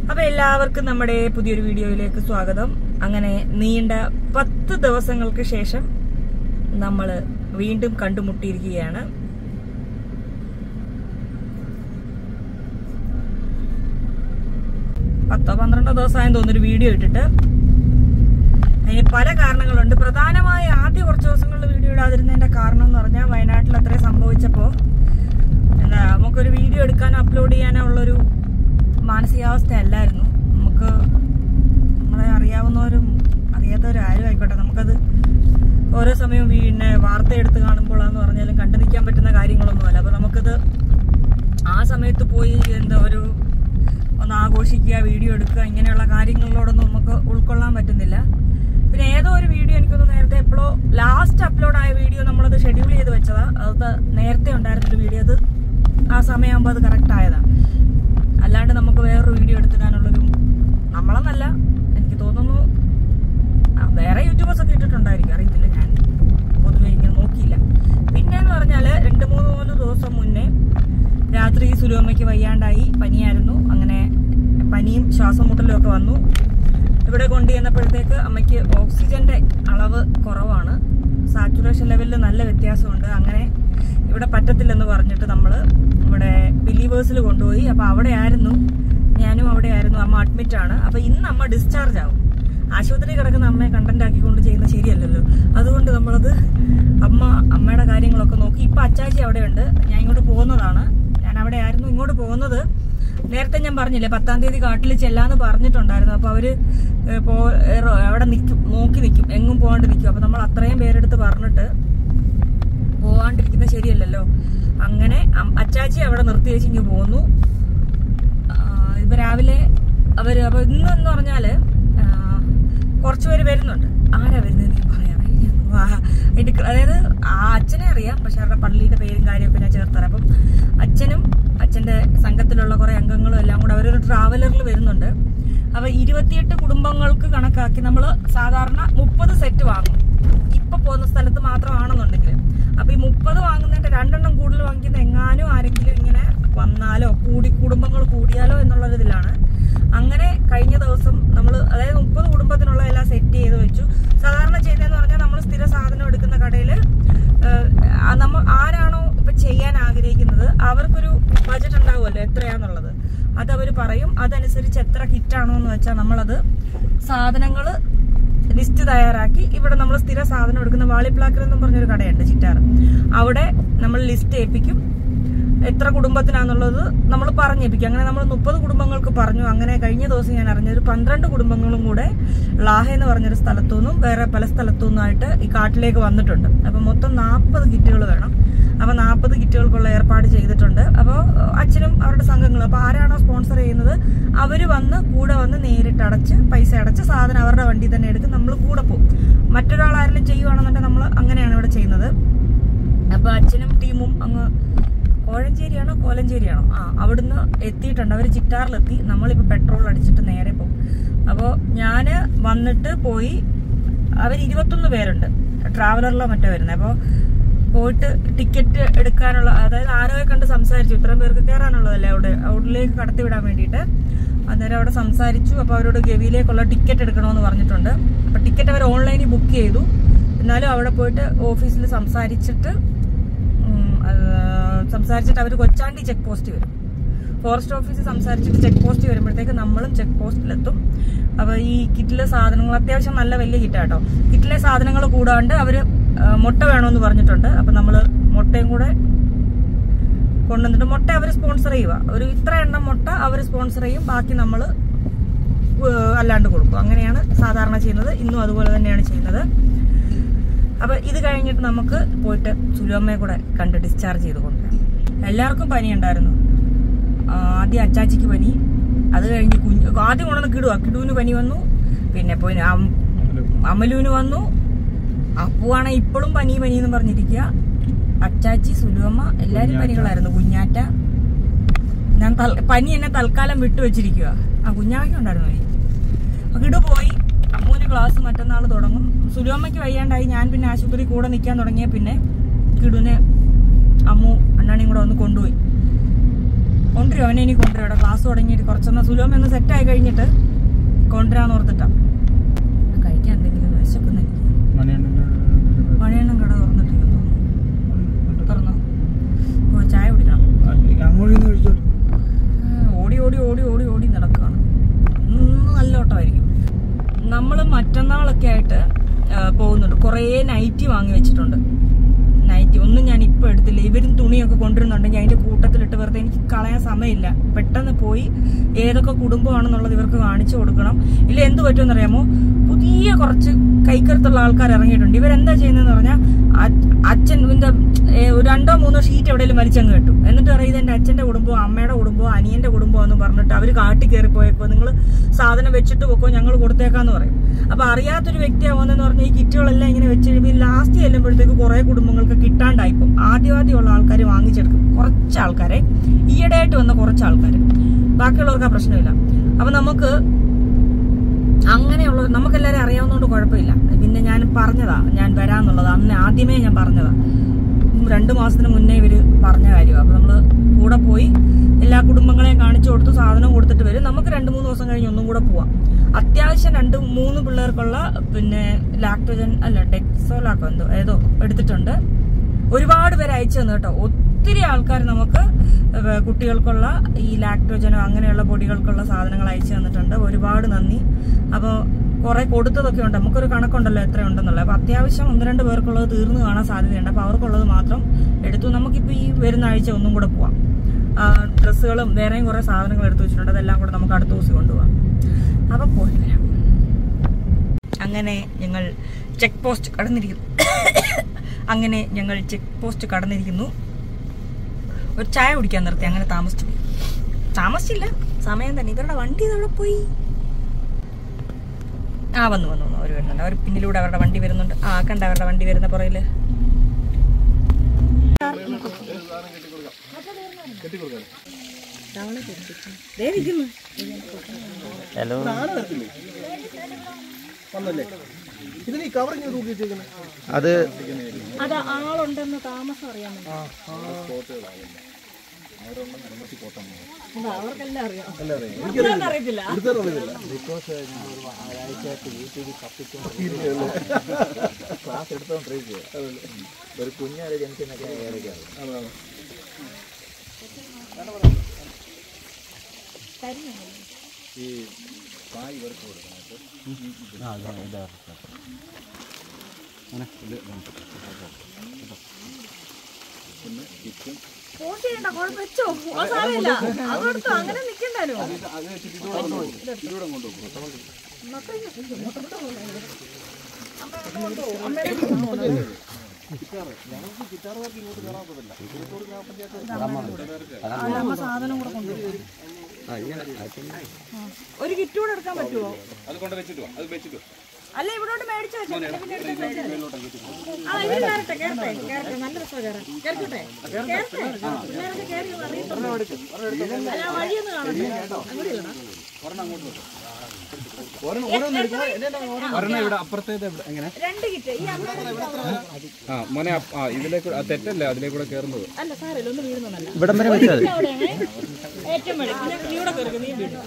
അപ്പൊ എല്ലാവർക്കും നമ്മുടെ പുതിയൊരു വീഡിയോയിലേക്ക് സ്വാഗതം. അങ്ങനെ നീണ്ട 10 ദിവസങ്ങൾക്ക് ശേഷം നമ്മള് വീണ്ടും കണ്ടുമുട്ടിയിരിക്കുകയാണ്. പത്തോ 12 ദിവസമായെന്ന് തോന്നുന്നൊരു വീഡിയോ ഇട്ടിട്ട്. അതിന് പല കാരണങ്ങളുണ്ട്. പ്രധാനമായി ആദ്യ കുറച്ച് ദിവസങ്ങളിൽ വീഡിയോ ഇടാതിരുന്നതിന്റെ കാരണം എന്ന് പറഞ്ഞാൽ വയനാട്ടിൽ അത്രയും സംഭവിച്ചപ്പോ നമുക്കൊരു വീഡിയോ എടുക്കാനോ അപ്ലോഡ് ചെയ്യാനോ ഉള്ളൊരു മാനസികാവസ്ഥ അല്ലായിരുന്നു. നമുക്ക് നമ്മളെ അറിയാവുന്നവരും അറിയാത്തവരും ആരും ആയിക്കോട്ടെ, നമുക്കത് ഓരോ സമയവും പിന്നെ വാർത്ത എടുത്ത് കാണുമ്പോഴാന്ന് പറഞ്ഞാലും കണ്ടു നിൽക്കാൻ പറ്റുന്ന കാര്യങ്ങളൊന്നുമല്ല. അപ്പൊ നമുക്കത് ആ സമയത്ത് പോയി ഒന്ന് ആഘോഷിക്കുക, വീഡിയോ എടുക്കുക, ഇങ്ങനെയുള്ള കാര്യങ്ങളിലോടൊന്നും നമുക്ക് ഉൾക്കൊള്ളാൻ പറ്റുന്നില്ല. പിന്നെ ഏതോ ഒരു വീഡിയോ എനിക്കൊന്ന് നേരത്തെ എപ്പോഴോ ലാസ്റ്റ് അപ്ലോഡ് ആയ വീഡിയോ നമ്മളത് ഷെഡ്യൂൾ ചെയ്ത് വെച്ചതാ. അത് നേരത്തെ ഉണ്ടായിരുന്നൊരു വീഡിയോ, അത് ആ സമയമാകുമ്പോൾ അത് കറക്റ്റ് ആയതാണ്. അല്ലാണ്ട് നമുക്ക് വേറൊരു വീഡിയോ എടുത്തിടാനുള്ളൊരു നമ്മളെന്നല്ല, എനിക്ക് തോന്നുന്നു വേറെ യൂട്യൂബേഴ്സ് ഒക്കെ ഇട്ടിട്ടുണ്ടായിരിക്കും, അറിയത്തില്ല. ഞാൻ പൊതുവെ ഇങ്ങനെ നോക്കിയില്ല. പിന്നെന്ന് പറഞ്ഞാൽ 2-3 ദിവസം മുന്നേ രാത്രി സുലുവമ്മയ്ക്ക് വയ്യാണ്ടായി, പനിയായിരുന്നു. അങ്ങനെ പനിയും ശ്വാസം മുട്ടലും ഒക്കെ വന്നു. ഇവിടെ കൊണ്ടുചെന്നപ്പോഴത്തേക്ക് അമ്മയ്ക്ക് ഓക്സിജന്റെ അളവ് കുറവാണ്, സാച്ചുറേഷൻ ലെവലിൽ നല്ല വ്യത്യാസമുണ്ട്. അങ്ങനെ ഇവിടെ പറ്റത്തില്ലെന്ന് പറഞ്ഞിട്ട് നമ്മൾ ഇവിടെ ബിലീവേഴ്സിൽ കൊണ്ടുപോയി. അപ്പൊ ഞാനും അവിടെ ആയിരുന്നു. അമ്മ അഡ്മിറ്റ് ആണ്. അപ്പൊ ഇന്ന് അമ്മ ഡിസ്ചാർജ് ആവും. ആശുപത്രി കിടക്കുന്ന അമ്മയെ കണ്ടന്റ് ആക്കിക്കൊണ്ട് ചെയ്യുന്നത് ശരിയല്ലല്ലോ. അതുകൊണ്ട് നമ്മളത് അമ്മയുടെ കാര്യങ്ങളൊക്കെ നോക്കി. ഇപ്പൊ അച്ചാച്ചി അവിടെ ഉണ്ട്. ഞാൻ ഇങ്ങോട്ട് പോകുന്നതാണ്. ഞാൻ അവിടെ ആയിരുന്നു. ഇങ്ങോട്ട് പോകുന്നത് നേരത്തെ ഞാൻ പറഞ്ഞില്ലേ, 10-ാം തീയതി കാട്ടിൽ ചെല്ലാന്ന് പറഞ്ഞിട്ടുണ്ടായിരുന്നു. അപ്പൊ അവര് അവിടെ നോക്കി നിൽക്കും, എങ്ങും പോകാണ്ട് നിൽക്കും. അപ്പൊ നമ്മൾ അത്രയും പേരെടുത്ത് പറഞ്ഞിട്ട് പോവാണ്ടിരിക്കുന്നത് ശരിയല്ലല്ലോ. അങ്ങനെ അച്ചാച്ചി അവിടെ നിർത്തി വെച്ച് ഇങ്ങ് പോന്നു. ഇപ്പൊ രാവിലെ അപ്പൊ ഇന്നെന്ന് പറഞ്ഞാല് കുറച്ചുപേര് വരുന്നുണ്ട്. ആരാ വരുന്നത് നീ പറയാം. അതായത് ആ അച്ഛനെ അറിയാം, പക്ഷെ അവരുടെ പള്ളിയുടെ പേരും കാര്യമൊക്കെ ഞാൻ ചേർത്തരാം. അപ്പം അച്ഛന്റെ സംഘത്തിലുള്ള കുറെ അംഗങ്ങളും എല്ലാം കൂടെ അവരൊരു ട്രാവലറിൽ വരുന്നുണ്ട്. അപ്പൊ 28 കുടുംബങ്ങൾക്ക് കണക്കാക്കി നമ്മള് സാധാരണ 30 സെറ്റ് വാങ്ങും, ഇപ്പൊ പോകുന്ന സ്ഥലത്ത് മാത്രമാണെന്നുണ്ടെങ്കിൽ. അപ്പൊ ഈ 30 വാങ്ങുന്നതിന്റെ 2 എണ്ണം കൂടുതൽ വാങ്ങിക്കുന്ന എങ്ങാനും ആരെങ്കിലും ഇങ്ങനെ വന്നാലോ കുടുംബങ്ങൾ കൂടിയാലോ എന്നുള്ളൊരിതിലാണ്. അങ്ങനെ കഴിഞ്ഞ ദിവസം അതായത് 30 കുടുംബത്തിനുള്ള എല്ലാം സെറ്റ് ചെയ്ത് വെച്ചു. സാധാരണ ചെയ്യുന്നതെന്ന് പറഞ്ഞാൽ നമ്മൾ സ്ഥിര സാധനം എടുക്കുന്ന കടയില് നമ്മൾ ആരാണോ ഇപ്പൊ ചെയ്യാൻ ആഗ്രഹിക്കുന്നത് അവർക്കൊരു ബജറ്റ് ഉണ്ടാവുമല്ലോ എത്രയാന്നുള്ളത്. അത് അവർ പറയും. അതനുസരിച്ച് എത്ര കിറ്റാണോ എന്ന് വെച്ചാൽ നമ്മളത് സാധനങ്ങള് ലിസ്റ്റ് തയ്യാറാക്കി ഇവിടെ നമ്മൾ സ്ഥിര സാധനം എടുക്കുന്ന വാളിപ്ലാക്കർ എന്നും പറഞ്ഞൊരു കടയുണ്ട്, ചിറ്റാറ്. അവിടെ നമ്മൾ ലിസ്റ്റ് ഏൽപ്പിക്കും. എത്ര കുടുംബത്തിനാന്നുള്ളത് നമ്മൾ പറഞ്ഞേൽപ്പിക്കും. അങ്ങനെ നമ്മൾ 30 കുടുംബങ്ങൾക്ക് പറഞ്ഞു. അങ്ങനെ കഴിഞ്ഞ ദിവസം ഞാൻ അറിഞ്ഞൊരു 12 കുടുംബങ്ങളും കൂടെ ലാഹ എന്ന് പറഞ്ഞൊരു സ്ഥലത്തു നിന്നും വേറെ പല സ്ഥലത്തു നിന്നായിട്ട് ഈ കാട്ടിലേക്ക് വന്നിട്ടുണ്ട്. അപ്പൊ മൊത്തം 40 കിറ്റുകൾ വേണം. അപ്പൊ 40 കിറ്റുകൾക്കുള്ള ഏർപ്പാട് ചെയ്തിട്ടുണ്ട്. അപ്പോൾ അച്ഛനും അവരുടെ സംഘങ്ങളും അപ്പൊ ആരാണോ സ്പോൺസർ ചെയ്യുന്നത് അവര് കൂടെ വന്ന് നേരിട്ട് പൈസ അടച്ച് സാധനം അവരുടെ വണ്ടി തന്നെ എടുത്ത് നമ്മൾ കൂടെ പോകും. മറ്റൊരാൾ ആരെങ്കിലും ചെയ്യുവാണെന്നുണ്ടെങ്കിൽ നമ്മൾ അങ്ങനെയാണ് ഇവിടെ ചെയ്യുന്നത്. അപ്പൊ അച്ഛനും ടീമും അങ്ങ് കോലഞ്ചേരിയാണോ അവിടുന്ന് എത്തിയിട്ടുണ്ട്. അവര് ചിറ്റാറിലെത്തി. നമ്മളിപ്പോ പെട്രോൾ അടിച്ചിട്ട് നേരെ പോകും. അപ്പോ ഞാന് വന്നിട്ട് പോയി. അവർ 21 പേരുണ്ട്, ട്രാവലറിലോ മറ്റോ വരുന്നത്. അപ്പൊ പോയിട്ട് ടിക്കറ്റ് എടുക്കാനുള്ള, അതായത് ആരോയെ കണ്ട് സംസാരിച്ചു. ഇത്രയും പേർക്ക് കയറാനുള്ളതല്ലേ അവിടേക്ക് കടത്തിവിടാൻ വേണ്ടിയിട്ട്. അന്നേരം അവിടെ സംസാരിച്ചു. അപ്പൊ അവരോട് ഗവിയിലേക്കുള്ള ടിക്കറ്റ് എടുക്കണമെന്ന് പറഞ്ഞിട്ടുണ്ട്. അപ്പൊ ടിക്കറ്റ് അവർ ഓൺലൈനിൽ ബുക്ക് ചെയ്തു. എന്നാലും അവിടെ പോയിട്ട് ഓഫീസിൽ സംസാരിച്ചിട്ട് അവർ കൊച്ചാണ്ടി ചെക്ക് പോസ്റ്റ് വരും. ഫോറസ്റ്റ് ഓഫീസിൽ സംസാരിച്ചിട്ട് ചെക്ക് പോസ്റ്റ് വരുമ്പോഴത്തേക്ക് നമ്മളും ചെക്ക് പോസ്റ്റിലെത്തും. അപ്പൊ ഈ കിറ്റിലെ സാധനങ്ങൾ അത്യാവശ്യം നല്ല വലിയ കിറ്റാട്ടോ. കിറ്റിലെ സാധനങ്ങൾ കൂടാണ്ട് അവര് മുട്ട വേണമെന്ന് പറഞ്ഞിട്ടുണ്ട്. അപ്പൊ നമ്മള് മുട്ടയും കൂടെ കൊണ്ടുവന്നിട്ട് മുട്ട അവർ സ്പോൺസർ ചെയ്യുക. ഒരു ഇത്ര എണ്ണം മുട്ട അവർ സ്പോൺസർ ചെയ്യും, ബാക്കി നമ്മള് അല്ലാണ്ട് കൊടുക്കും. അങ്ങനെയാണ് സാധാരണ ചെയ്യുന്നത്. ഇന്നും അതുപോലെ തന്നെയാണ് ചെയ്യുന്നത്. അപ്പൊ ഇത് കഴിഞ്ഞിട്ട് നമുക്ക് പോയിട്ട് സുലുവമ്മയെ കൂടെ കണ്ട് ഡിസ്ചാർജ് ചെയ്ത് കൊണ്ടുവരാം. എല്ലാവർക്കും പനി ഉണ്ടായിരുന്നു. ആദ്യം അച്ചാച്ചിക്ക് പനി, അത് കഴിഞ്ഞ് ആദ്യം കൊണ്ടുവന്ന് കിടുവിന് പനി വന്നു. പിന്നെ പോയി അമലുവിന് വന്നു. അപ്പുവാണ് ഇപ്പോഴും പനി എന്ന് പറഞ്ഞിരിക്കുക. അച്ചാച്ചി, സുലുവമ്മ എല്ലാരും പനികളായിരുന്നു. കുഞ്ഞാറ്റ, ഞാൻ പനി എന്നെ തൽക്കാലം വിട്ടുവെച്ചിരിക്കുക. കുഞ്ഞാവയ്ക്ക് ഉണ്ടായിരുന്നു പനി. കിടു പോയി. അമ്മൂന് ക്ലാസ് മറ്റന്നാൾ തുടങ്ങും. സുലുവമ്മയ്ക്ക് വയ്യാണ്ടായി. ഞാൻ പിന്നെ ആശുപത്രി കൂടെ നിൽക്കാൻ തുടങ്ങിയ പിന്നെ കിടുവിനെ അമ്മു അണ്ണാണിയും കൂടെ ഒന്ന് കൊണ്ടുപോയി. കൊണ്ടുവരും, അവനെ ഇനി കൊണ്ടുവരും. ഇവിടെ ക്ലാസ് തുടങ്ങിയിട്ട് കുറച്ചൊന്ന് സുലോമൊന്ന് സെറ്റായി കഴിഞ്ഞിട്ട് കൊണ്ടുവരാന്ന് ഓർത്തിട്ടാ. കഴിക്കാൻ എന്തെങ്കിലും വിശക്കുന്ന എനിക്ക്. മണിയെണ്ണം കട തുറന്നിട്ടില്ലെന്ന് തോന്നുന്നു. തുറന്നോ? ഓ, ചായ കുടിക്കണം. ഓടി ഓടി ഓടി ഓടി ഓടി നടക്കുകയാണ്. ഇന്ന് നല്ല ഓട്ടമായിരിക്കും. നമ്മൾ മറ്റന്നാളൊക്കെ ആയിട്ട് പോകുന്നുണ്ട്. കുറേ നൈറ്റി വാങ്ങി വെച്ചിട്ടുണ്ട്. നൈറ്റി ഒന്നും ഞാൻ ഇപ്പോൾ എടുത്തില്ല. ഇവരും തുണിയൊക്കെ കൊണ്ടുവരുന്നുണ്ടെങ്കിൽ അതിൻ്റെ കൂട്ടത്തിലിട്ട് വെറുതെ എനിക്ക് കളയാൻ സമയമില്ല. പെട്ടെന്ന് പോയി ഏതൊക്കെ കുടുംബമാണെന്നുള്ളത് ഇവർക്ക് കാണിച്ചു കൊടുക്കണം. ഇല്ല എന്ത് പറ്റുമെന്നറിയാമോ, പുതിയ കുറച്ച് കൈക്കരുത്തുള്ള ആൾക്കാർ ഇറങ്ങിയിട്ടുണ്ട്. ഇവരെന്താ ചെയ്യുന്നതെന്ന് പറഞ്ഞാൽ അച്ഛൻ ഇതിൻ്റെ 2-3 ഷീറ്റ് എവിടെയെങ്കിലും വലിച്ചങ്ങ് കിട്ടും. എന്നിട്ട് പറയും ഇതെൻ്റെ അച്ഛൻ്റെ കുടുംബമോ അമ്മയുടെ കുടുംബമോ അനിയൻ്റെ കുടുംബമോ എന്ന് പറഞ്ഞിട്ട് അവർ കാട്ടി കയറിപ്പോയപ്പോൾ നിങ്ങൾ സാധനം വെച്ചിട്ട് പോക്കോ, ഞങ്ങൾ കൊടുത്തേക്കാന്ന് പറയും. അപ്പൊ അറിയാത്തൊരു വ്യക്തിയാവുന്നതെന്ന് പറഞ്ഞാൽ ഈ കിറ്റുകളെല്ലാം ഇങ്ങനെ വെച്ച് കഴിയുമ്പോൾ ലാസ്റ്റ് ചെല്ലുമ്പോഴത്തേക്ക് കുറെ കുടുംബങ്ങൾക്ക് കിട്ടാണ്ടായിപ്പോൾ ആദ്യമുള്ള ആൾക്കാർ വാങ്ങിച്ചെടുക്കും. കുറച്ച് ആൾക്കാരെ, ഈയിടെയായിട്ട് വന്ന കുറച്ച് ആൾക്കാർ, ബാക്കിയുള്ളവർക്ക് ആ പ്രശ്നമില്ല. അപ്പൊ നമുക്ക് അങ്ങനെയുള്ളവർ നമുക്കെല്ലാവരും അറിയാവുന്നതുകൊണ്ട് കുഴപ്പമില്ല. പിന്നെ ഞാൻ പറഞ്ഞതാ ഞാൻ വരാന്നുള്ളത്, അന്ന് ആദ്യമേ ഞാൻ പറഞ്ഞതാ. 2 മാസത്തിന് മുന്നേ ഇവര് പറഞ്ഞ കാര്യമാണ്. അപ്പൊ നമ്മള് കൂടെ പോയി എല്ലാ കുടുംബങ്ങളെയും കാണിച്ചു കൊടുത്തു, സാധനം കൊടുത്തിട്ട് വരും. നമുക്ക് 2-3 ദിവസം കഴിഞ്ഞ് ഒന്നും കൂടെ പോവാം. അത്യാവശ്യം 2-3 പിള്ളേർക്കുള്ള പിന്നെ ലാക്ടോജൻ അല്ല ഡെക്സോലാക്കോ ഏതോ എടുത്തിട്ടുണ്ട്. ഒരുപാട് പേര് അയച്ചു തന്നു കേട്ടോ. ഒത്തിരി ആൾക്കാർ നമുക്ക് കുട്ടികൾക്കുള്ള ഈ ലാക്ടോജനോ അങ്ങനെയുള്ള പൊടികൾക്കുള്ള സാധനങ്ങൾ അയച്ചു തന്നിട്ടുണ്ട്. ഒരുപാട് നന്ദി. അപ്പോൾ കുറെ കൊടുത്തതൊക്കെ ഉണ്ട്, നമുക്കൊരു കണക്കുണ്ടല്ലോ എത്രയുണ്ടെന്നുള്ളത്. അപ്പൊ അത്യാവശ്യം 1-2 പേർക്കുള്ളത് തീർന്നു കാണാൻ സാധ്യതയുണ്ട്. അപ്പൊ അവർക്കുള്ളത് മാത്രം എടുത്തു. നമുക്കിപ്പോ ഈ വരുന്ന ആഴ്ച ഒന്നും കൂടെ പോവാം. ഡ്രസ്സുകളും വേറെയും കുറെ സാധനങ്ങൾ എടുത്തു വെച്ചിട്ടുണ്ട്. അതെല്ലാം കൂടെ നമുക്ക് അടുത്ത ദിവസം കൊണ്ടുപോകാം. അപ്പൊ പോയി വരാം. അങ്ങനെ ഞങ്ങൾ ചെക്ക് പോസ്റ്റ് കടന്നിരിക്കുന്നു. ഒരു ചായ കുടിക്കാൻ നിർത്തി. അങ്ങനെ താമസിച്ചില്ല, സമയം തന്നെ. ഇവരുടെ വണ്ടി ഇതവിടെ പോയി. വന്നു അവർ വരുന്നുണ്ട്. അവർ പിന്നിലൂടെ അവരുടെ വണ്ടി വരുന്നുണ്ട്. കണ്ട അവരുടെ വണ്ടി വരുന്ന പുറയില്. ഹലോ, അത് ആളുണ്ടെന്ന് താമസം അറിയാൻ അവർക്കെല്ലാം അറിയത്തില്ല. ക്ലാസ് എടുത്തോണ്ടിരിക്കുക. ഒരു കുഞ്ഞാല് ജനിച്ചെന്നൊക്കെ ഏതൊക്കെയാണ് ഈ കായ് വറുത്ത് കൊടുക്കുന്നത്. അങ്ങനെ നിൽക്കണ്ടോ. സാധനം കൂടെ കൊണ്ടുപോകും. ഒരു കിറ്റ് കൂടെ എടുക്കാൻ പറ്റുമോ? അല്ല ഇവിടോട്ട് മേടിച്ചു വെച്ചോ. നല്ല രസം കേറട്ടെ. അല്ല വഴിയൊന്ന് കാണട്ടെ. ഇവിടെ അപ്പുറത്തേത് എങ്ങനെ 2 കിറ്റ് മോനെ ഇതിലേക്ക് തെറ്റല്ല, അതിലേക്കൂടെ കയറുന്നത്. അല്ല സാരല്ല, ഒന്ന് വീഴുന്നതല്ല. ഇവിടം വരെ വെച്ചത് ഏറ്റവും മഴ ഇവിടെ കയറുക. നീ വീഴും.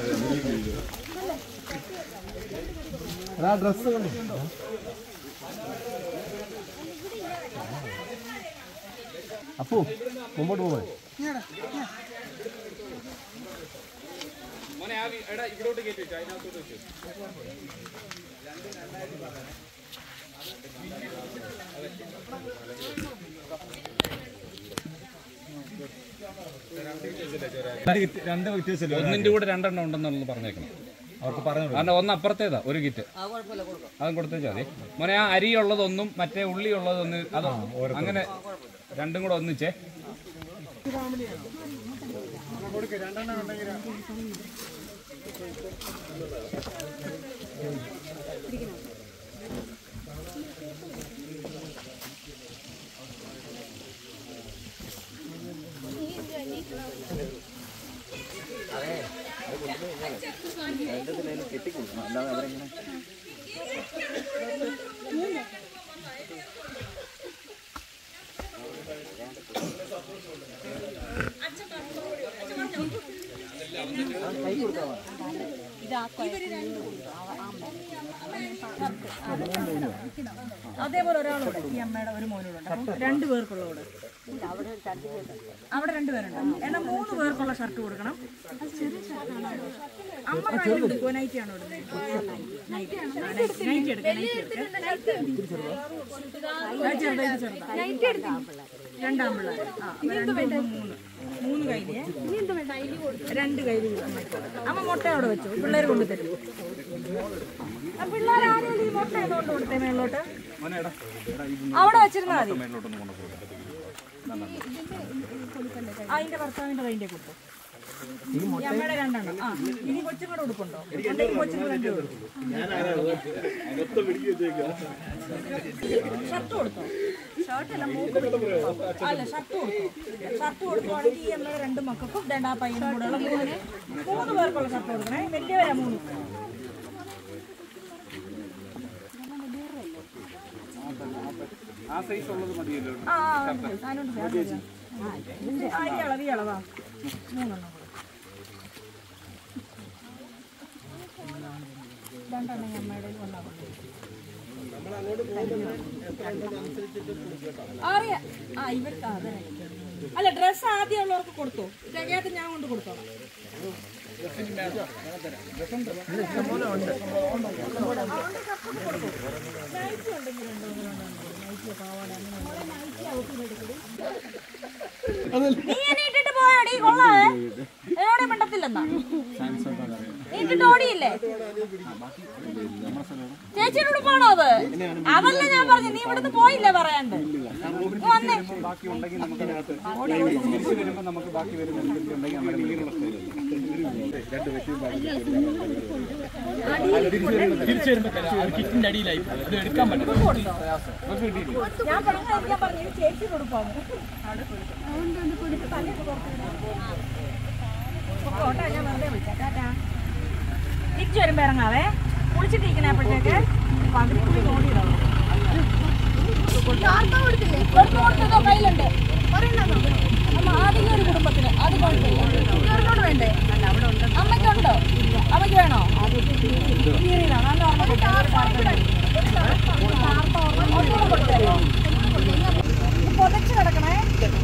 ഡ്രസ് അപ്പോ മുമ്പോട്ട് പോവാൻ ഇവിടോട്ട് കയറ്റി വെച്ചു. അതിനകത്തോട്ട് വെച്ചു. ഒന്നിന്റെ കൂടെ 2 എണ്ണം ഉണ്ടെന്നുള്ളത് പറഞ്ഞേക്കണം. അവർക്ക് പറഞ്ഞു. കാരണം ഒന്ന് അപ്പുറത്തേതാ ഒരു കിറ്റ്, അതും കൊടുത്തേച്ചാൽ മതി. മോനെ ആ അരിയുള്ളതൊന്നും മറ്റേ ഉള്ളി ഉള്ളതൊന്നും അതോ അങ്ങനെ 2 കൂടെ ഒന്നിച്ചേ. കെട്ടിക്കൊടുക്കണം, അല്ലാതെ അവരെങ്ങനെ അതേപോലെ ഒരാളോട് ഈ അമ്മയുടെ ഒരു മോനോടുണ്ട്. അപ്പം 2 പേർക്കുള്ളതോട് അവിടെ 2 പേരുണ്ട്. എന്നാൽ 3 പേർക്കുള്ള ഷർട്ട് കൊടുക്കണം. അമ്മ കാര്യം കൊടുക്കുമോ? നൈറ്റിയാണോ ഇടുന്നത്? നൈറ്റി എടുക്കാം. രണ്ടാം പിള്ളേർ 3 കയ്യില് 2 കയ്യിൽ അമ്മ മുട്ട അവിടെ വെച്ചു. പിള്ളേർ കൊണ്ടുതരും. പിള്ളേർ ആരും ഈ മുട്ട കൊണ്ട് കൊടുത്തേ മേളിലോട്ട് അവിടെ വെച്ചിരുന്നാൽ മതി. അതിന്റെ ഭർത്താവിന്റെ കയ്യിന്റെ കൊടുത്തു. ഈ അമ്മയുടെ 2 എണ്ണം. ഇനി കൊച്ചുങ്ങളുടെ ഉടുപ്പുണ്ടോ? കൊച്ചുങ്ങൾ 2 കൊടുക്കും. ഷർട്ട് കൊടുത്തോ? ഷർട്ടല്ല, അല്ല ഷർട്ട് കൊടുത്തു. ഷർട്ട് കൊടുക്കുവാണെങ്കിൽ ഈ അമ്മയുടെ 2 മക്കൾക്കും 2 പയ്യനും കൂടെ ഉള്ള 3 പേർക്കുള്ള ഷർട്ട് കൊടുക്കണേ. വലിയവരാ 3. ഈ അളവാ 3 എണ്ണം. 2 എണ്ണം അമ്മയുടെ അറിയാം. ഇവർക്ക് അതെ. അല്ല, ഡ്രസ്സ് ആദ്യം ഉള്ളവർക്ക് കൊടുത്തു. തികയാത്ത ഞാൻ കൊണ്ട് കൊടുത്തോളാം. നീ എന്നെ ഇട്ടിട്ട് പോയാടി കൊള്ളാവേ. എന്നോടെ മിണ്ടത്തില്ലെന്നാ. നീ ഇട്ടിട്ട് ഓടിയില്ലേ? ചേച്ചിയുടെ ഉടുപ്പാണോ അത്? അതല്ല ഞാൻ പറഞ്ഞു. നീ ഇവിടുന്ന് പോയില്ലേ പറയാണ്ട്? വന്നേ. ഞാൻ പറഞ്ഞു ചേച്ചിയുടെ ഉടുപ്പാണ്. ഞാൻ വെറുതെ വിളിച്ചാ. ടാറ്റാ. തിരിച്ചു വരുമ്പോ ഇറങ്ങാവേ. കുളിച്ചിട്ടിരിക്കണേ. അപ്പോഴത്തേക്ക് പകുതി ഓടിയിടാവും. കയ്യിലുണ്ട്. ആദ്യം ഒരു കുടുംബത്തിന് അത് കുഴപ്പമില്ല. വേണ്ടേ? അമ്മയ്ക്കുണ്ടോ? അമ്മയ്ക്ക് വേണോ? പൊതച്ച് കിടക്കണേ.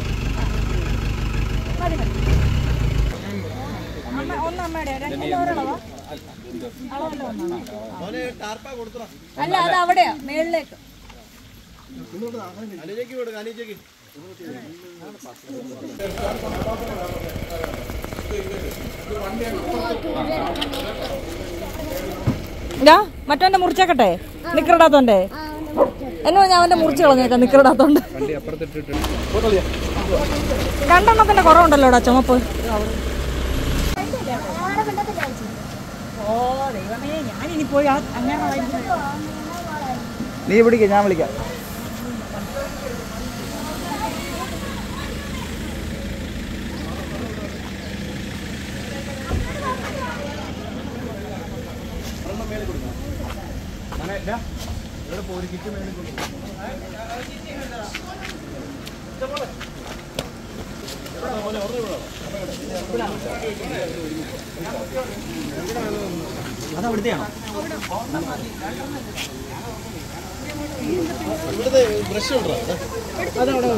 മതി മതി. ഒന്ന് അമ്മയുടെ 2 ഒരളവാ? അളവല്ല ഒന്നാണ്. അല്ല, അത് അവിടെയാ മേളിലേക്ക്. മറ്റവന്റെ മുറിച്ചേക്കട്ടെ. നിക്കറിടാത്തോന്റെ എന്നോ ഞാൻ അവന്റെ മുറിച്ച് കളഞ്ഞേക്കാം. നിക്കറിടാത്തോണ്ട് 2 എണ്ണത്തിന്റെ കുറവുണ്ടല്ലോടാ ചുമപ്പ്. ഓ ദൈവമേ, ഞാനിനി പോയി അങ്ങനെ നീ വിളിക്കാം, ഞാൻ വിളിക്കാം. അതവിടുത്തെയാണോ? ഇവിടുത്തെ ബ്രഷ് ഉണ്ടോ? അതവിടെ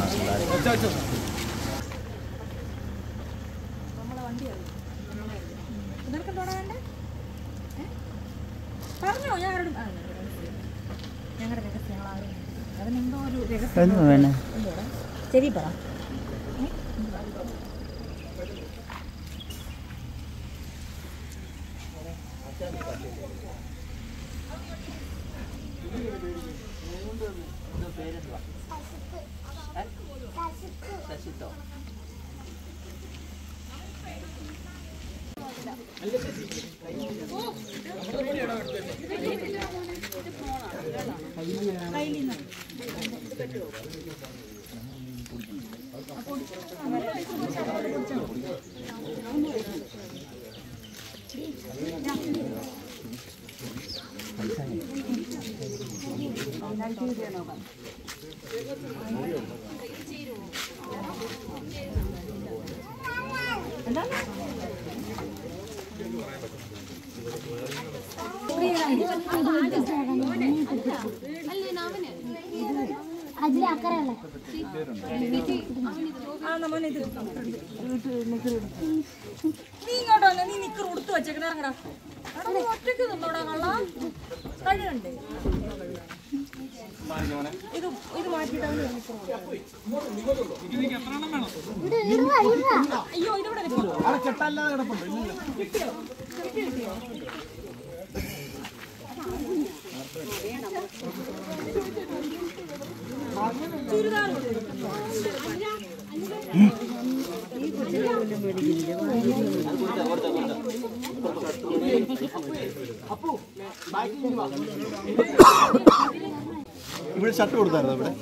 പറഞ്ഞോ. ഞങ്ങളുടെ രഹസ്യങ്ങളാരും അതിനെന്തോ ഒരു രഹസ്യം. ശരി പറ. നീ ഇങ്ങോട്ടോ നീ നിക്കർ ഉടുത്ത് വെച്ചേക്കണ ഇറങ്ങടാ ഒറ്റയ്ക്ക് നിന്നോടാ കള്ള കഴിയണ്ടേ ഇത് ഇത് മാറ്റിയിട്ട് അയ്യോ ഇതിവിടെ കിട്ടിയോ ചുരിദാർ ഇവിടെ ഷർട്ട് കൊടുത്തായിരുന്നു ഇവിടെ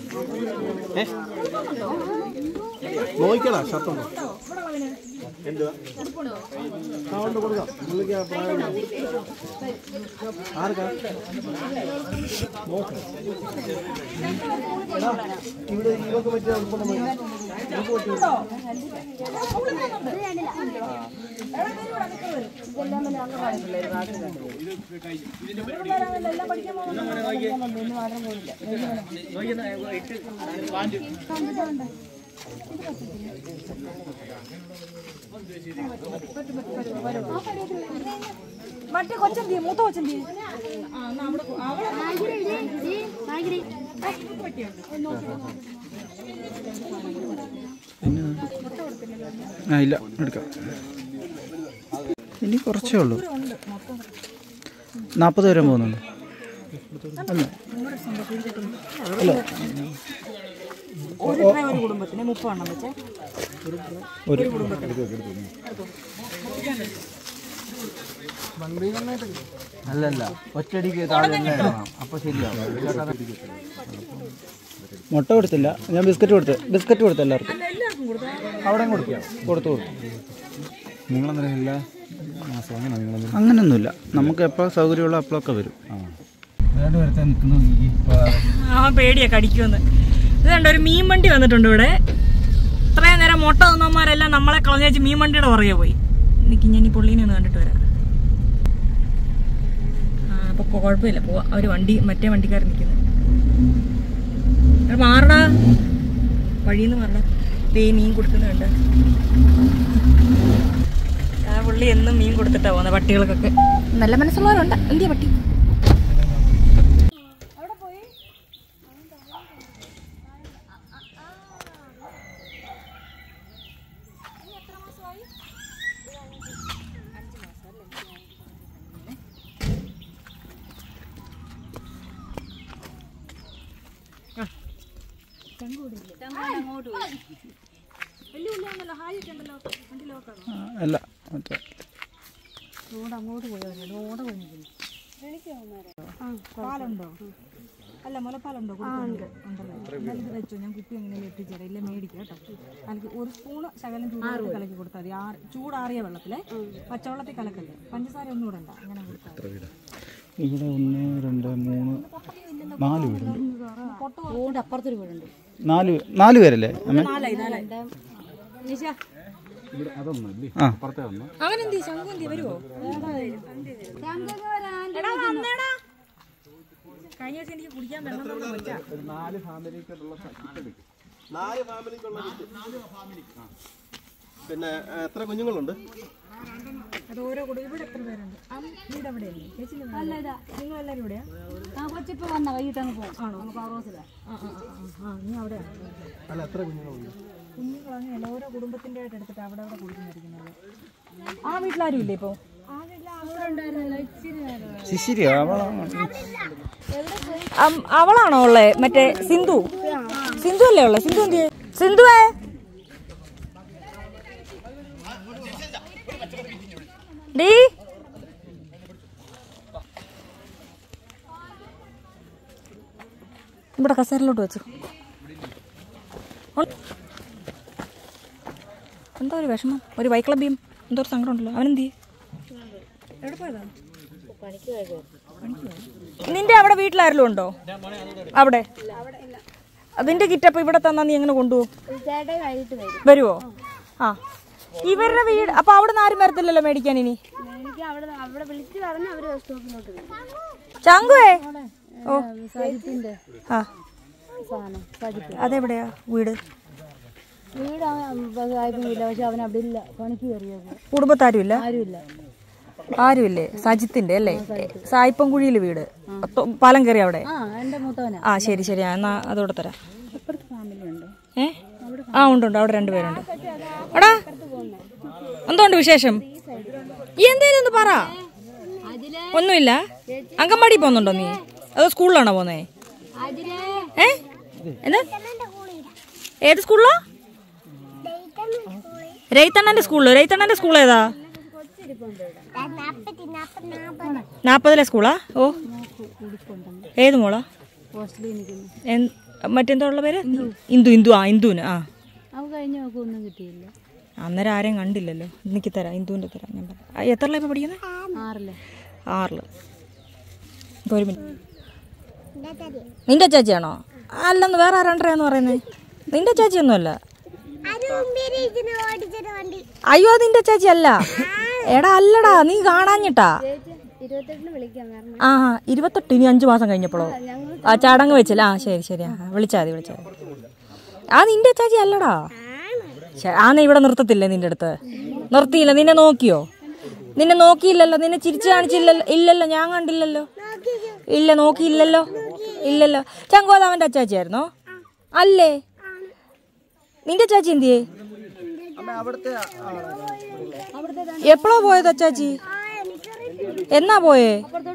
നോക്കിക്കടാ ഷർട്ടുണ്ടോ എന്തുവാ കൊണ്ട് കൊടുക്കാം ആർക്കാ ഇവിടെ ഇവർക്ക് പറ്റിയ മറ്റേ കൊച്ചെന്തി മൂത്ത കൊച്ചെന്തി ഇല്ല എടുക്കാം ഇനി കുറച്ചേ ഉള്ളൂ 40 വരെ പോകുന്നുണ്ട് അല്ല അല്ല ഒരു കുടുംബത്തിന് 30 എണ്ണം വെച്ചേ ഒരു കുടുംബത്തിന് അല്ലല്ല ഒറ്റയടിക്ക് അപ്പൊ ശരിയാവും. മുട്ട കൊടുത്തില്ല, ഞാൻ ബിസ്ക്കറ്റ് കൊടുത്തു എല്ലാവർക്കും. അവിടെ കൊടുത്തു. അങ്ങനൊന്നുമില്ല, നമുക്ക് എപ്പോഴും സൗകര്യമുള്ള അപ്പോഴൊക്കെ വരും. പേടിയാ കടിക്കുമെന്ന്. ഇതുണ്ട്, ഒരു മീൻ വണ്ടി വന്നിട്ടുണ്ട് ഇവിടെ. ഇത്രയും നേരം മുട്ട തന്നവന്മാരെല്ലാം നമ്മളെ കളഞ്ഞേച്ച് മീൻ വണ്ടിയുടെ പുറകെ പോയി. എനിക്ക് ഞാൻ ഈ പുള്ളീനെ ഒന്ന് കണ്ടിട്ട് വരാം. അപ്പൊ കുഴപ്പമില്ല, പോവാ. അവര് മറ്റേ വണ്ടിക്കാരൻ നിൽക്കുന്നു. മാറടാ, വഴിന്ന് മാറടാ. മീൻ കൊടുക്കുന്നുണ്ട്. ആ പുള്ളി എന്നും മീൻ കൊടുത്തിട്ടാ പോകുന്നത് പട്ടികൾക്കൊക്കെ. നല്ല മനസ്സുള്ളവരുണ്ട്. എന്തിയാ പട്ടി? അല്ല മറ്റേ പാലുണ്ടോ? അല്ല, മുലപ്പാലുണ്ടോ? ഇത് വെച്ചോ, ഞാൻ കുപ്പി എങ്ങനെ എത്തിച്ചേരാം. ഇല്ല, മേടിക്കാം കേട്ടോ. അല്ലെങ്കിൽ ഒരു സ്പൂണ് ശകലം ചൂടുവെള്ളത്തിൽ കലക്കി കൊടുത്താൽ മതി. ചൂടാറിയ വെള്ളത്തില് പച്ചവെള്ളത്തിൽ കലക്കല്ലേ, പഞ്ചസാര ഒന്നും ഇടണ്ട. അങ്ങനെ കൊടുത്താൽ ഇവിടെ 1, 2, 3, 4 വീടുണ്ട്. അപ്പുറത്തൊരു വീടുണ്ട്. 4 പേരല്ലേ? അവനെന്തി ശങ്കുന്തി വരുവോ? കഴിഞ്ഞ ദിവസം എനിക്ക് കുടിക്കാൻ വെള്ളം വെച്ചാ 4 ഫാമിലിക്കുള്ള പിന്നെ എത്ര കുഞ്ഞുങ്ങളുണ്ട്? അത് ഓരോ കൂടെ. ഇവിടെ എത്ര പേരുണ്ട്? വീട് എവിടെയല്ലേ ചേച്ചി? നിങ്ങൾ എല്ലാവരും ഇവിടെയാ? കൊച്ചിപ്പോ വന്ന വൈകിട്ട് അങ്ങ് പോകും. ആണോ? നീ അവിടെ അല്ല, എത്ര കുഞ്ഞുങ്ങളുണ്ട്? കുഞ്ഞുങ്ങൾ അങ്ങനെയല്ല, ഓരോ കുടുംബത്തിന്റെ ആയിട്ട് എടുത്തിട്ട് അവിടെ കുടിക്കുന്നിരിക്കുന്നത്. ആ വീട്ടിലാരും ഇല്ലേ ഇപ്പൊ? അവളാണോ ഉള്ളേ? മറ്റേ സിന്ധു അല്ലേ ഉള്ളേ? സിന്ധുവേ ഡീ, ഇവിടെ കസേരയിലോട്ട് വെച്ചു. എന്താ ഒരു വിഷമം, ഒരു വൈക്ലബ്യം, എന്തോ ഒരു സങ്കടം ഉണ്ടല്ലോ. അവനെന്തി? എവിടെ പോയതാ? നിന്റെ അവിടെ വീട്ടിലാരെങ്കിലും ഉണ്ടോ? അവിടെ അതിന്റെ കിറ്റപ്പ് ഇവിടെ തന്നാ നീ എങ്ങനെ കൊണ്ടുപോകും? വരുവോ? ആ, ഇവരുടെ വീട് അപ്പൊ അവിടെ നിന്ന് ആരും വരത്തില്ലല്ലോ മേടിക്കാൻ ഇനി. ചങ്കുവേ ഓ ആ അതെവിടെയാ വീട്? പക്ഷെ അവൻ അവിടെ ഇല്ല, പണിക്ക് കയറിയത്. കുടുംബത്താരുമില്ല? ആരുമില്ലേ? സജിത്തിന്റെ അല്ലേ? സായിപ്പൻകുഴിയില് വീട്, പാലം കയറി അവിടെ. ആ ശരി ശരി, എന്നാ അതോടെ തരാം. ആ ഉണ്ട് അവിടെ 2 പേരുണ്ട്. എടാ എന്തുകൊണ്ട് വിശേഷം? ഈ എന്തേലും ഒന്ന് പറ. ഒന്നുമില്ല. അങ്കൻവാടി പോകുന്നുണ്ടോ നീ? അതോ സ്കൂളിലാണോ പോന്നേ? എന്താ ഏത് സ്കൂളിലാ? രൈത്തണ്ണന്റെ സ്കൂളില്. രൈത്തണ്ണന്റെ സ്കൂൾ ഏതാ? 40 സ്കൂളാ? ഓ ഏത് മോളാ? മറ്റെന്താ ഉള്ള പേര്? ഇന്ദു. ഇന്ദു ആ ഇന്ദുവിന്. ആ അന്നേരം ആരെയും കണ്ടില്ലല്ലോ. എനിക്ക് തരാം, ഇന്ദുവിന്റെ തരാം. ഞാൻ പറയാം. എത്രല്ല ഇപ്പൊ പഠിക്കുന്നത്? 6. ഇപ്പൊ 1 മിനിറ്റ്. നിന്റെ ചേച്ചിയാണോ? അല്ലെന്ന് വേറെ ആരാണ്ടരെന്ന് പറയുന്നത്. നിന്റെ ചേച്ചിയൊന്നുമല്ല. അയ്യോ നിന്റെ ചേച്ചി അല്ല. എടാ അല്ലടാ, നീ കാണാഞ്ഞിട്ടാ. 28 ഇനി 5 മാസം കഴിഞ്ഞപ്പോഴോ? ആ ചടങ്ങ് വെച്ചില്ല. ആ ശരി ശരി, വിളിച്ചാൽ മതി. ആ നിന്റെ ചേച്ചി അല്ലടാ. നീ ഇവിടെ നിർത്തത്തില്ലേ? നിന്റെ അടുത്ത് നിർത്തിയില്ല. നിന്നെ നോക്കിയോ? നിന്നെ നോക്കിയില്ലല്ലോ. നിന്നെ ചിരിച്ചു കാണിച്ചില്ലല്ലോ. ഇല്ലല്ലോ, ഞാൻ കണ്ടില്ലല്ലോ. ഇല്ല നോക്കിയില്ലല്ലോ. ഇല്ലല്ലോ. ചങ്കോത അവന്റെ അച്ചാച്ചിയായിരുന്നോ? അല്ലേ? നിന്റെ ചാച്ചി എന്തിയേ? എപ്പോഴാ പോയത് അച്ചാച്ചി? എന്നാ പോയേ?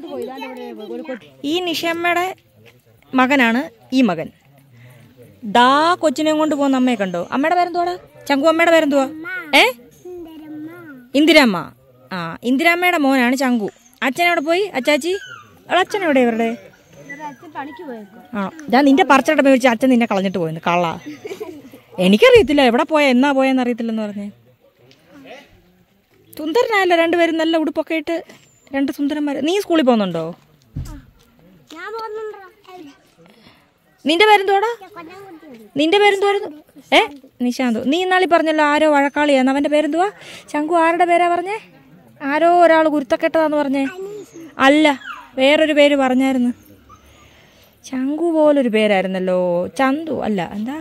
ഈ നിഷമ്മയുടെ മകനാണ് ഈ മകൻ. ദാ കൊച്ചിനെ കൊണ്ട് പോകുന്ന അമ്മയെ കണ്ടോ? അമ്മയുടെ പേരെന്തുവാടാ? ചങ്കു അമ്മയുടെ പേരെന്തുവാ? ഇന്ദിരാമ്മ. ആ ഇന്ദിരാമ്മയുടെ മോനാണ് ചങ്കു. അച്ഛനെവിടെ പോയി? അച്ചാച്ചി അച്ഛൻ എവിടെ? ഇവരുടെ ആണോ? ഞാൻ നിന്റെ പറിച്ചട്ട മേടിച്ച് അച്ഛൻ നിന്നെ കളഞ്ഞിട്ട് പോയെന്ന്. കള്ള. എനിക്കറിയത്തില്ല എവിടെ പോയാ എന്നാ പോയെന്ന് അറിയത്തില്ലെന്ന് പറഞ്ഞേ. സുന്ദരനായല്ലോ 2 പേരും, നല്ല ഉടുപ്പൊക്കെ ഇട്ട് 2 സുന്ദരന്മാര്. നീ സ്കൂളിൽ പോകുന്നുണ്ടോ? നിന്റെ പേരെന്തോടാ? നിന്റെ പേരെന്തുവായിരുന്നു? നിശാന്ത്. നീ ഇന്നാളി പറഞ്ഞല്ലോ ആരോ വഴക്കാളിയാന്ന്. അവന്റെ പേരെന്തുവാ? ശങ്കു ആരുടെ പേരാ പറഞ്ഞേ? ആരോ ഒരാൾ കുരുത്തക്കെട്ടതാന്ന് പറഞ്ഞേ. അല്ല, വേറൊരു പേര് പറഞ്ഞായിരുന്നു. ശങ്കു പോലൊരു പേരായിരുന്നല്ലോ. ചന്തു അല്ല, എന്താ?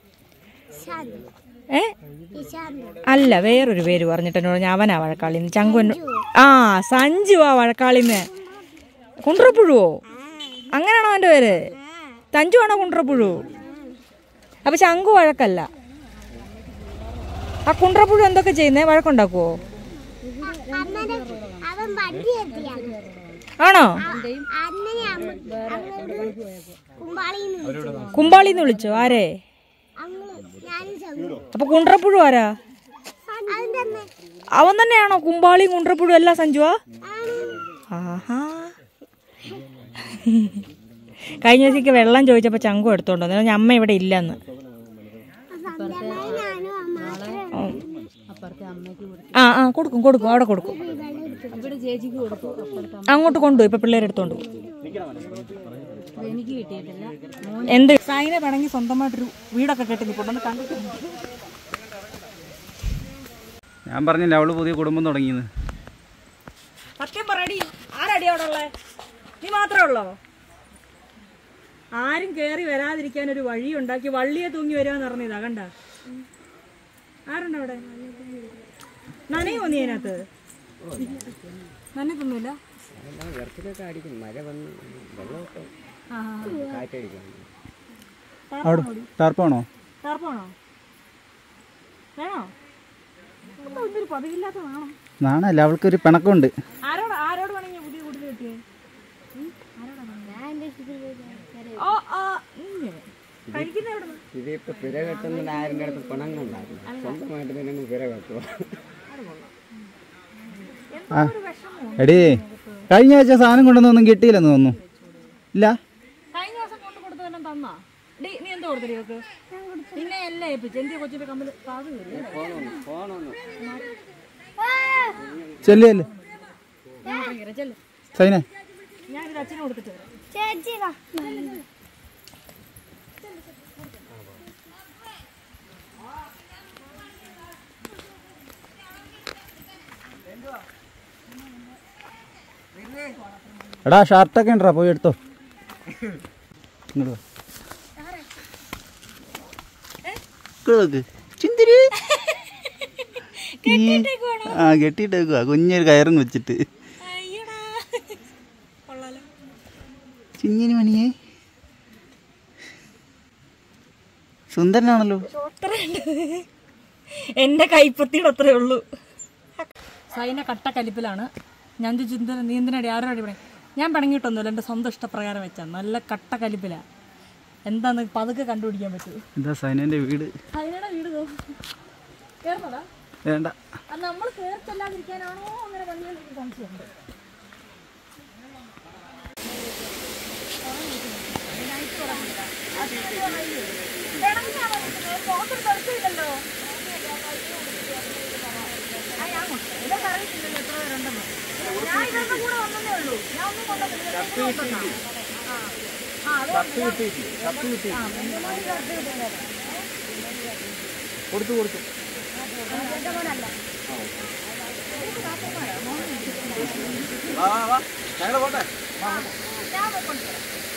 അല്ല, വേറൊരു പേര് പറഞ്ഞിട്ട് എന്നോട് അവനാ വഴക്കാളിന്ന്. ചങ്കു സഞ്ജു ആ വഴക്കാളിന്ന്. കുണ്ട്രപ്പുഴുവോ? അങ്ങനെയാണോ അവന്റെ പേര്? സഞ്ജു ആണോ കുണ്ട്രപ്പുഴു? അപ്പൊ ശങ്കു വഴക്കല്ല. ആ കുണ്ട്രപ്പുഴു എന്തൊക്കെ ചെയ്യുന്നേ? വഴക്കുണ്ടാക്കുവോ? ആണോ? കുമ്പാളിന്ന് വിളിച്ചോ? ആരെ? അപ്പൊ കുണ്ട്രപ്പുഴു ആരാ? അവൻ തന്നെയാണോ? കുമ്പാളിയും കുണ്ട്രപ്പുഴു എല്ലാം സഞ്ജുവാ? ആഹാ. കഴിഞ്ഞ ദിവസം വെള്ളം ചോദിച്ചപ്പോ ചങ്കു എടുത്തോണ്ടോ? ഞാൻ അമ്മ ഇവിടെ ഇല്ലെന്ന്. കൊടുക്കും അവിടെ കൊടുക്കും. അങ്ങോട്ട് കൊണ്ടുപോയി. ഇപ്പൊ പിള്ളേരെടുത്തോണ്ട് എന്ത് സൈന വേണമെങ്കിൽ സ്വന്തമായിട്ടൊരു വീടൊക്കെ കെട്ടി നിൽക്കൊണ്ടെന്ന് കണ്ടിട്ടുണ്ട്. ഞാൻ പറഞ്ഞില്ല അവള് പുതിയ കുടുംബം തുടങ്ങിയെന്ന്. സത്യം പറയടി, ആരടി അവിടെ ഉള്ളേ? നീ മാത്രമേ ഉള്ളോ? ആരും കേറി വരാതിരിക്കാൻ ഒരു വഴി ഉണ്ടാക്കി വള്ളിയെ തൂങ്ങി വരുവാന്ന് പറഞ്ഞതാ. കണ്ട ആരുണ്ട് അവിടെ? നനയോ നീ അതിനകത്ത്? നനക്കൊന്നുമില്ല. ടാർപ്പാണോ? ടാർപ്പാണോ വേണോ? ഒന്നൊരു പതിവില്ലാത്ത വേണം. നാണല്ല, അവൾക്കൊരു പിണക്കമുണ്ട്. ആരോട് വേണമെങ്കിൽ പുതിയ കൂടുതൽ കിട്ടിയേ? ഇതിപ്പോ പിര കെട്ടുന്ന ആരുടെ അടുത്ത് പണങ്ങളുണ്ടാക്കും. സ്വന്തമായിട്ട് തന്നെ പിര കെട്ടുക. എടീ, കഴിഞ്ഞ ആഴ്ച സാധനം കൊണ്ടുവന്നൊന്നും കിട്ടിയില്ലെന്ന് തോന്നുന്നു. ഇല്ല, കഴിഞ്ഞ ദിവസം കൊണ്ട് കൊടുത്തതെല്ലാം തന്നാ? നീ എന്താ കൊടുത്തേ? പിന്നെ എല്ലാം ഏൽപ്പിച്ചു. എന്റെ കൊച്ചിന്റെ കമ്പല് ചെല്ലേ സൈന. ഞാനൊരു അച്ഛനെ കൊടുത്തിട്ട് വരാം. എടാ ഷർട്ടൊക്കെ ഉണ്ടോ പോയി എടുത്തോ. ആ കെട്ടിയിട്ടേക്കുവാ കുഞ്ഞൊരു കയറും വെച്ചിട്ട്. ചിഞ്ഞിന് മണിയേ സുന്ദരനാണല്ലോ. എന്റെ കൈപ്പത്തിയുടെ അത്രേ ഉള്ളൂ. സൈന കട്ടക്കലിപ്പിലാണ്. ഞാൻ ചിന്തന നീന്തിനടി ആരും അടി പറയും. ഞാൻ പിണങ്ങിയിട്ടൊന്നുമില്ല, എൻ്റെ സ്വന്തം ഇഷ്ടപ്രകാരം വെച്ചാൽ നല്ല കട്ടക്കലിപ്പിലാണ്. എന്താന്ന് പതുക്കെ കണ്ടുപിടിക്കാൻ പറ്റുമോ? എന്താ സൈനന്റെ വീട്? സൈനയുടെ വീട് കേറുന്നതാ? വേണ്ട, അത് നമ്മൾ കേറിച്ചല്ലാതിരിക്കാനാണോ അങ്ങനെ പണിയെന്ന് സംശയമുണ്ട്. കൊടുത്തു കൊടുത്തു. ഞങ്ങള് പോട്ടെ.